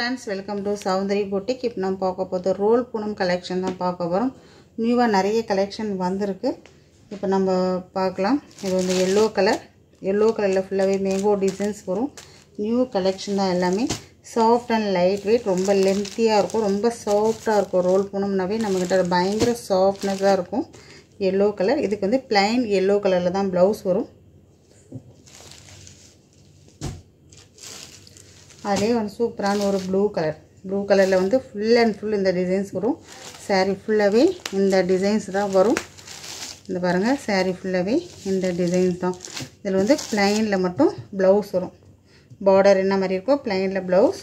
friends, welcome to Soundari Boutique. இப்போ நம்ம பார்க்க போறது ரோல் பூனம் கலெக்ஷன் தான் பார்க்க போறோம். நியூவா நிறைய கலெக்ஷன் வந்திருக்கு. இப்போ நம்ம பார்க்கலாம். இது வந்து yellow கலர்ல ஃபுல்லாவே மேங்கோ டிசைன்ஸ் வரும். நியூ கலெக்ஷன் தான் எல்லாமே. சாஃப்ட் அண்ட் லைட் வெயிட், ரொம்ப லென்த்தியா இருக்கும், ரொம்ப சாஃப்ட்டா இருக்கும். ரோல் பூனம்னாவே நம்மகிட்ட பயங்கர சாஃப்ட்னஸா இருக்கும். yellow கலர். இதுக்கு வந்து plain yellow கலர்ல தான் ப்ளவுஸ் வரும். அதே வந்து சூப்பரான ஒரு ப்ளூ கலர்ல வந்து ஃபுல் அண்ட் ஃபுல் இந்த டிசைன்ஸ் வரும். saree ஃபுல்லாவே இந்த டிசைன்ஸ் தான் வரும். இந்த பாருங்க, saree ஃபுல்லாவே இந்த டிசைன்ஸ் தான். இதில் வந்து plainல மட்டும் ப்ளவுஸ் வரும். பார்டர் என்ன மாதிரி இருக்கோ plainல ப்ளவுஸ்.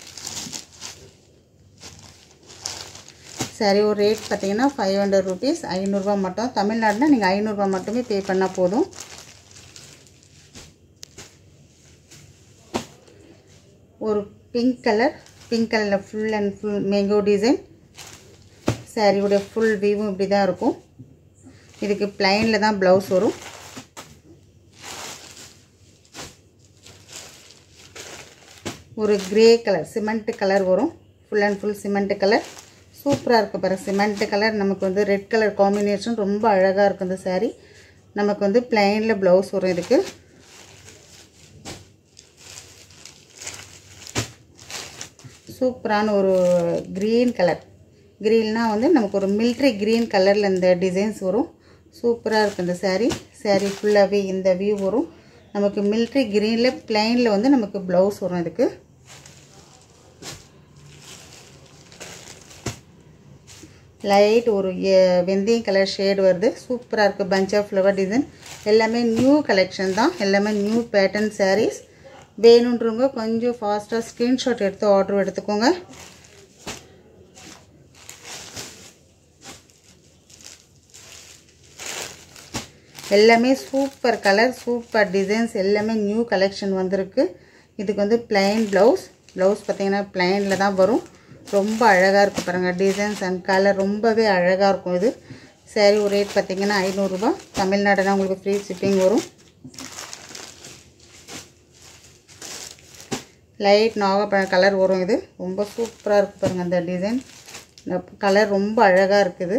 saree ஒரு ரேட் பார்த்தீங்கன்னா 500 rupees, 500 ரூபாய் மட்டும். தமிழ்நாடுனா நீங்கள் 500 ரூபாய் மட்டுமே பே பண்ணால் போதும். ஒரு பிங்க் கலர்ல full and full mango design. சாரியோட ஃபுல் வியூவும் இப்படி தான் இருக்கும். இதுக்கு பிளைன்ல தான் ப்ளவுஸ் வரும். ஒரு கிரே கலர் சிமெண்ட் கலர் வரும். Full and full cement colour சூப்பராக இருக்குது பாருங்கள். சிமெண்ட் கலர் நமக்கு வந்து ரெட் கலர் காம்பினேஷன் ரொம்ப அழகாக இருக்கும். இந்த சாரீ நமக்கு வந்து பிளைனில் ப்ளவுஸ் வரும். இதுக்கு சூப்பரான ஒரு க்ரீன்னா வந்து நமக்கு ஒரு மிலிட்ரி க்ரீன் கலரில் இந்த டிசைன்ஸ் வரும். சூப்பராக இருக்குது இந்த சாரீ ஃபுல்லாகவே இந்த வியூ வரும். நமக்கு மிலிட்ரி க்ரீனில் பிளைனில் வந்து நமக்கு ப்ளவுஸ் வரும். இதுக்கு லைட் ஒரு வெந்தயம் கலர் ஷேடு வருது. சூப்பராக இருக்குது. பஞ்ச் ஆஃப் ஃப்ளவர் டிசைன் எல்லாமே நியூ கலெக்ஷன் தான். எல்லாமே நியூ பேட்டர்ன் சாரீஸ். வேணுன்றவங்க கொஞ்சம் ஃபாஸ்ட்டாக ஸ்க்ரீன்ஷாட் எடுத்து ஆர்டர் எடுத்துக்கோங்க. எல்லாமே சூப்பர் கலர், சூப்பர் டிசைன்ஸ், எல்லாமே நியூ கலெக்ஷன் வந்திருக்கு. இதுக்கு வந்து பிளைன் ப்ளவுஸ் பார்த்தீங்கன்னா பிளைனில் தான் வரும். ரொம்ப அழகாக இருக்குது பாருங்கள். டிசைன்ஸ் அண்ட் கலர் ரொம்பவே அழகாக இருக்கும். இது சாரி ஒரு ரேட் பார்த்தீங்கன்னா 500 ரூபாய். தமிழ்நாடுனா உங்களுக்கு ஃப்ரீ ஷிப்பிங் வரும். லைட் நாகப்பழம் கலர் வரும். இது ரொம்ப சூப்பராக இருக்குது பாருங்கள். அந்த டிசைன் இந்த கலர் ரொம்ப அழகாக இருக்குது.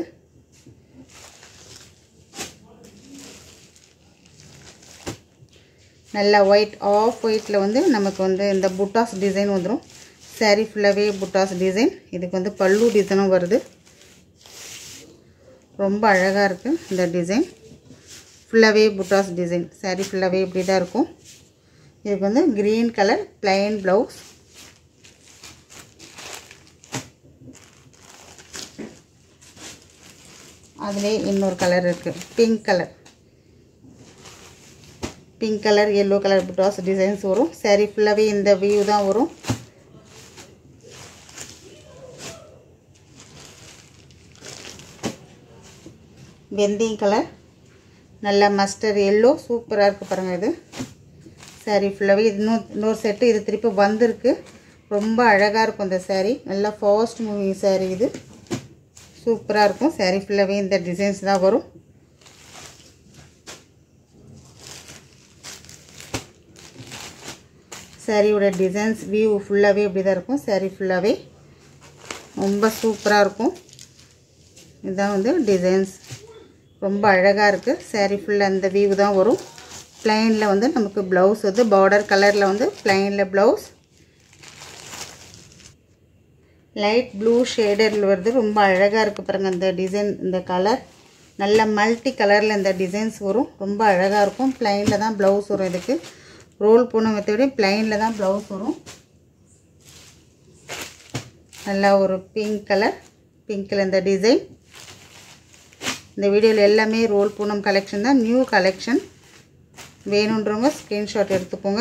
நல்லா ஆஃப் ஒயிட்டில் வந்து நமக்கு வந்து இந்த புட்டாஸ் டிசைன் வந்துடும். சாரீ ஃபுல்லாகவே புட்டாஸ் டிசைன். இதுக்கு வந்து பல்லு டிசைனும் வருது. ரொம்ப அழகாக இருக்குது இந்த டிசைன். ஃபுல்லாகவே புட்டாஸ் டிசைன். சாரீ ஃபுல்லாகவே இப்படி தான் இருக்கும். இதுக்கு வந்து கிரீன் கலர் பிளைன் ப்ளவுஸ். அதிலே இன்னொரு கலர் இருக்குது, பிங்க் கலர் எல்லோ கலர் புட்டாஸ் டிசைன்ஸ் வரும். சாரீ ஃபுல்லாகவே இந்த வியூ தான் வரும். வெந்தயம் கலர், நல்ல மஸ்டர்ட் எல்லோ, சூப்பராக இருக்குது பாருங்கள். இது சாரீ ஃபுல்லாகவே இன்னொரு செட்டு இது திருப்பி வந்திருக்கு. ரொம்ப அழகாக இருக்கும் இந்த சாரீ. நல்லா ஃபாஸ்ட் மூவிங் சாரீ. இது சூப்பராக இருக்கும். சாரீ ஃபுல்லாகவே இந்த டிசைன்ஸ் தான் வரும். சாரியோட டிசைன்ஸ் வியூ ஃபுல்லாகவே இப்படி தான் இருக்கும். சாரீ ஃபுல்லாகவே ரொம்ப சூப்பராக இருக்கும். இதுதான் வந்து டிசைன்ஸ் ரொம்ப அழகாக இருக்குது. சாரீ ஃபுல்லாக இந்த வியூ தான் வரும். பிளைனில் வந்து நமக்கு ப்ளவுஸ் வந்து பார்டர் கலரில் வந்து பிளைனில் ப்ளவுஸ். லைட் ப்ளூ ஷேடரில் வருது. ரொம்ப அழகாக இருக்குது பாருங்கள். இந்த டிசைன் இந்த கலர் நல்ல மல்டி கலரில் இந்த டிசைன்ஸ் வரும். ரொம்ப அழகாக இருக்கும். பிளைனில் தான் ப்ளவுஸ் வரும். இதுக்கு ரோல் பூனத்தை விட பிளைனில் தான் ப்ளவுஸ் வரும். நல்லா ஒரு பிங்க்கில் இந்த டிசைன். இந்த வீடியோவில் எல்லாமே ரோல் பூனம் கலெக்ஷன் தான், நியூ கலெக்ஷன். வேணுன்றவங்க ஸ்க்ரீன்ஷாட் எடுத்துக்கோங்க.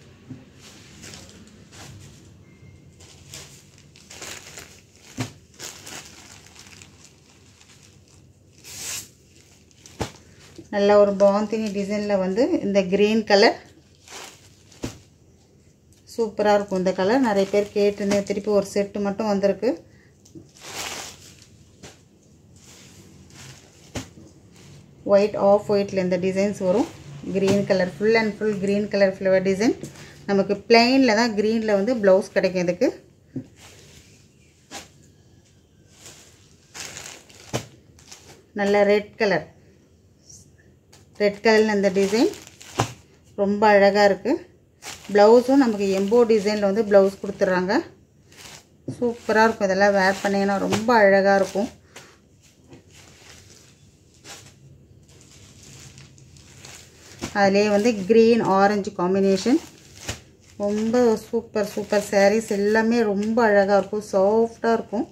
நல்ல ஒரு பாந்தினி டிசைனில் வந்து இந்த கிரீன் கலர் சூப்பராக இருக்கும். இந்த கலர் நிறைய பேர் கேட்டுருந்தேன். திருப்பி ஒரு செட்டு மட்டும் வந்திருக்கு. ஆஃப் ஒயிட்டில் இந்த டிசைன்ஸ் வரும். green color, full and full green color flower design. நமக்கு plainல தான் greenல வந்து blouse கிடைக்கும் இதுக்கு. நல்ல ரெட் கலர் இந்த டிசைன் ரொம்ப அழகாக இருக்குது. ப்ளவுஸும் நமக்கு எம்போ டிசைனில் வந்து ப்ளவுஸ் கொடுத்துட்றாங்க. சூப்பராக இருக்கும். இதெல்லாம் வேர் பண்ணிங்கன்னா ரொம்ப அழகாக இருக்கும். அதிலே வந்து க்ரீன் ஆரஞ்சு காம்பினேஷன். ரொம்ப சூப்பர் சாரீஸ் எல்லாமே ரொம்ப அழகாக இருக்கும். சாஃப்டாக இருக்கும்.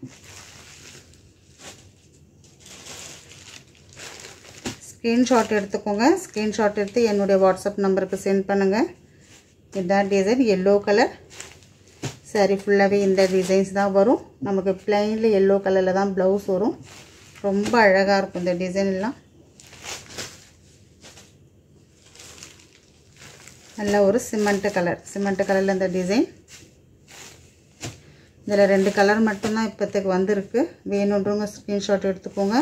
ஸ்க்ரீன்ஷாட் எடுத்துக்கோங்க. ஸ்க்ரீன்ஷாட் எடுத்து என்னுடைய வாட்ஸ்அப் நம்பருக்கு சென்ட் பண்ணுங்கள். இதுதான் டிசைன். எல்லோ கலர் சாரீ ஃபுல்லாகவே இந்த டிசைன்ஸ் தான் வரும். நமக்கு பிளைனில் எல்லோ கலரில் தான் ப்ளவுஸ் வரும். ரொம்ப அழகாக இருக்கும் இந்த டிசைன் எல்லாம். நல்ல ஒரு சிமெண்ட் கலரில் இந்த டிசைன். இதில் 2 கலர் மட்டும்தான் இப்போதைக்கு வந்திருக்கு. வேணுன்றவங்க ஸ்க்ரீன்ஷாட் எடுத்துக்கோங்க.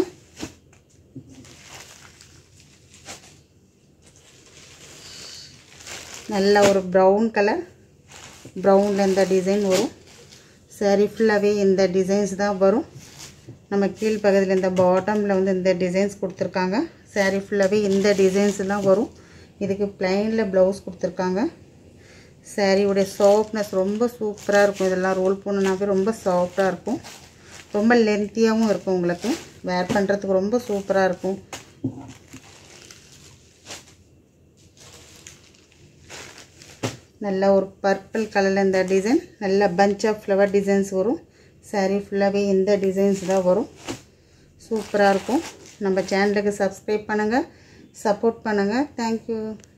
நல்ல ஒரு ப்ரௌன் கலர். ப்ரௌனில் இந்த டிசைன் வரும். சாரீ ஃபுல்லாகவே இந்த டிசைன்ஸ் தான் வரும். நம்ம கீழ்ப்பகுதியில் இந்த பாட்டமில் வந்து இந்த டிசைன்ஸ் கொடுத்துருக்காங்க. சாரீ ஃபுல்லாகவே இந்த டிசைன்ஸ் தான் வரும். இதுக்கு பிளைனில் ப்ளவுஸ் கொடுத்துருக்காங்க. சாரியோடைய சாஃப்ட்னஸ் ரொம்ப சூப்பராக இருக்கும். இதெல்லாம் ரோல் பண்ணனாவே ரொம்ப சாஃப்டாக இருக்கும். ரொம்ப லென்த்தியாகவும் இருக்கும். உங்களுக்கு வேர் பண்ணுறதுக்கு ரொம்ப சூப்பராக இருக்கும். நல்ல ஒரு பர்பிள் கலரில் இந்த டிசைன். நல்ல பஞ்ச் ஆஃப் ஃப்ளவர் டிசைன்ஸ் வரும். சாரீ ஃபுல்லாகவே இந்த டிசைன்ஸ் தான் வரும். சூப்பராக இருக்கும். நம்ம சேனலுக்கு சப்ஸ்கிரைப் பண்ணுங்கள், சப்போர்ட் பண்ணுங்கள். தேங்க்யூ.